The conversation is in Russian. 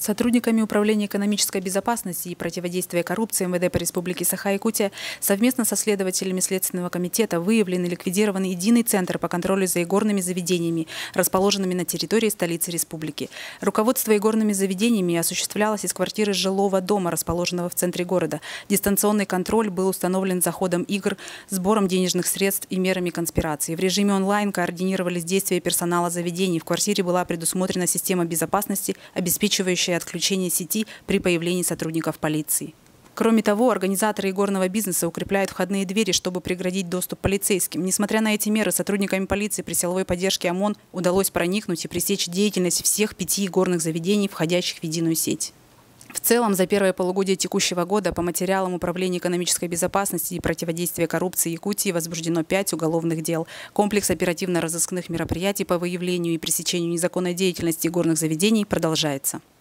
Сотрудниками Управления экономической безопасности и противодействия коррупции МВД по Республике Саха-Якутия совместно со следователями Следственного комитета выявлен и ликвидирован единый центр по контролю за игорными заведениями, расположенными на территории столицы республики. Руководство игорными заведениями осуществлялось из квартиры жилого дома, расположенного в центре города. Дистанционный контроль был установлен за ходом игр, сбором денежных средств и мерами конспирации. В режиме онлайн координировались действия персонала заведений. В квартире была предусмотрена система безопасности, обеспечивающая отключение сети при появлении сотрудников полиции. Кроме того, организаторы игорного бизнеса укрепляют входные двери, чтобы преградить доступ полицейским. Несмотря на эти меры, сотрудниками полиции при силовой поддержке ОМОН удалось проникнуть и пресечь деятельность всех 5 игорных заведений, входящих в единую сеть. В целом, за первое полугодие текущего года по материалам Управления экономической безопасности и противодействия коррупции Якутии возбуждено 5 уголовных дел. Комплекс оперативно-розыскных мероприятий по выявлению и пресечению незаконной деятельности игорных заведений продолжается.